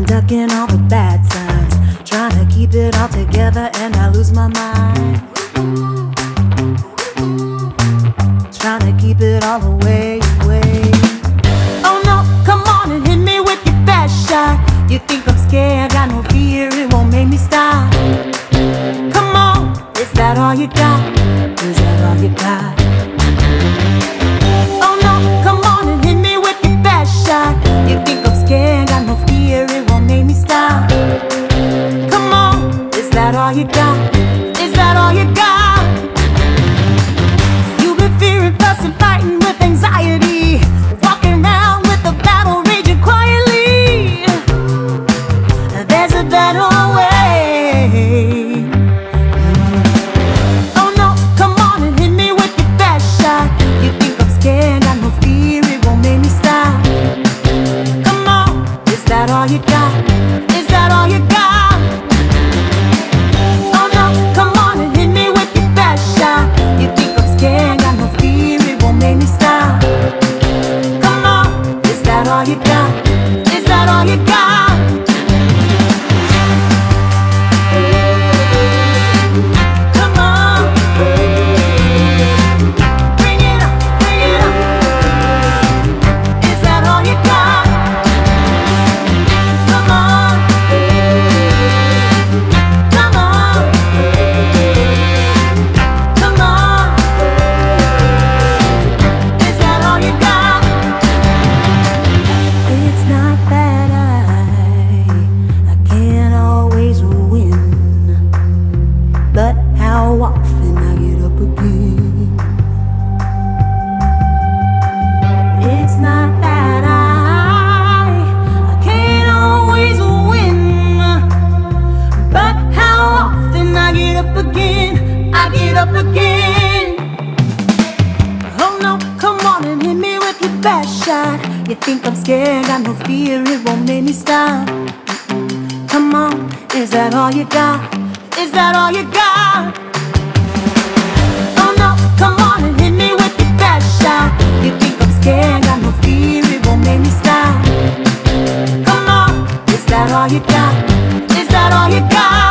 been ducking all the bad signs, trying to keep it all together, and I lose my mind. Trying to keep it all away. Oh no, come on and hit me with your best shot. You think I'm scared, got no fear, it won't make me stop. Come on, is that all you got? Is that all you got? Oh no, come on and hit me with your best shot. You think I'm scared, got no fear, it won't make me stop. Come on, is that all you got? Is that all you got? You've been fearing, fussing, fighting with anxiety, walking around with a battle raging quietly. There's a better way. Oh no, come on and hit me with your best shot. You think I'm scared, got no fear, it won't make me stop. Come on, is that all you got? Is that all you got? Oh no, come on and hit me with your best shot. You think I'm scared, got no fear, it won't make me stop. Come on, is that all you got? Is that all you got? Come on, bring it up, bring it up. Is that all you got? Come on, come on, come on. Is that all you got? It's not that I can't always win, but how often I get up again. It's not that I can't always win, but how often I get up again. I get up again. Oh no, come on and hit me with your best shot. You think I'm scared, got no fear, it won't make me stop. Come on, is that all you got? Is that all you got? Oh no, come on and hit me with your best shot. You think I'm scared, got no fear, it won't make me stop. Come on, is that all you got? Is that all you got?